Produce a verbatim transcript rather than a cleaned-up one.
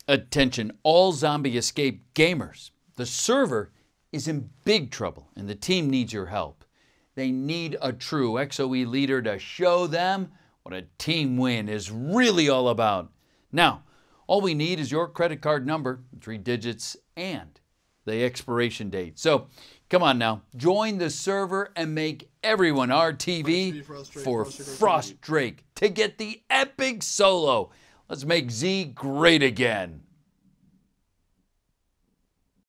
Attention, all Zombie Escape gamers. The server is in big trouble and the team needs your help. They need a true X O E leader to show them what a team win is really all about. Now, all we need is your credit card number, three digits, and the expiration date. So, come on now, join the server and make everyone R T V for Frost Drake to get the epic solo. Let's make Z great again.